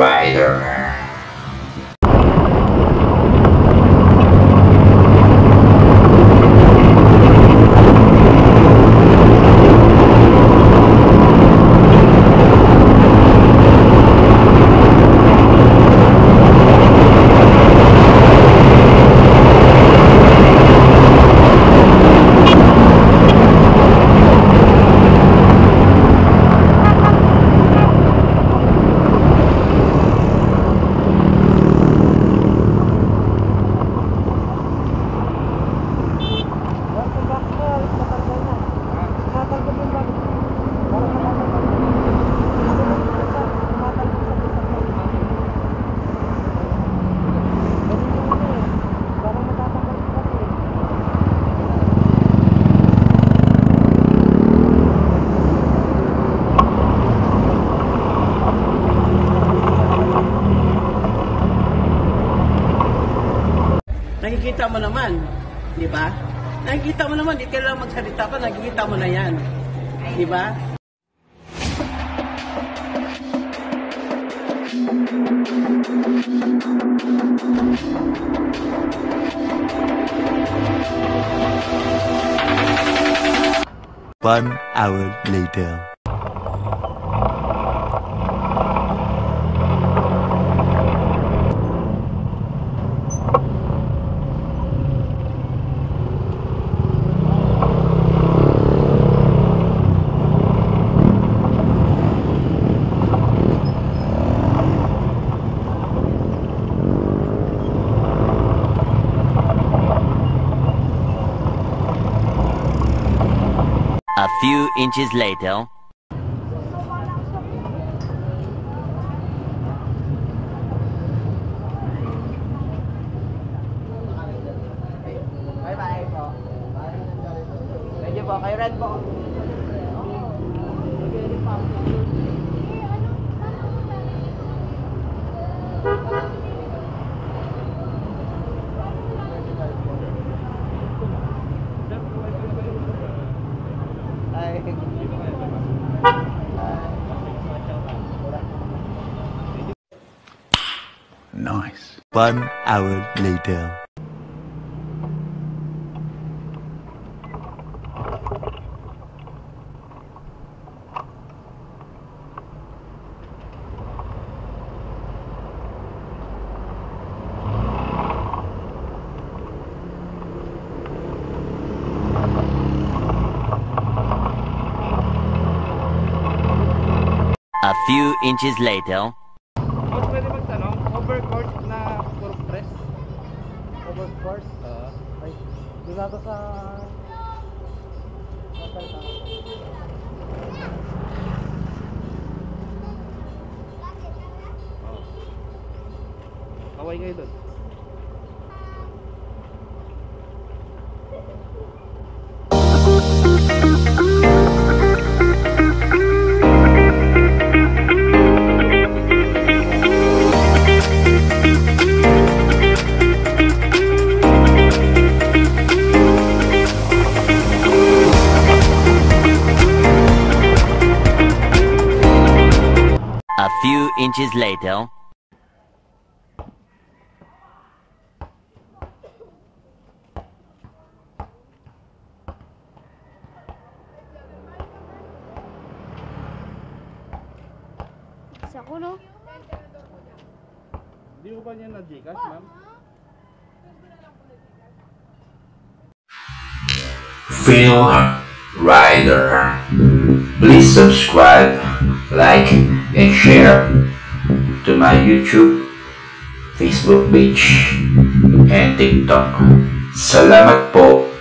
Rider. Nakikita mo naman, di ba? Nakikita mo naman, di kailangan magsalita pa, nakikita mo na yan. Di ba? One hour later. A few inches later. Bye-bye po. Thank you po. Kayo rin po. Nice. 1 hour later. A few inches later. Pwede magtanong, overcourt na puro press? Overcourt? Ay, doon nato sa... Kaway kayo doon. A few inches later. Sa kulo. Di mo ba niya na Gcash, ma'am? Film Rider. Please subscribe, like, and share to my YouTube, Facebook page, and TikTok. Salamat po.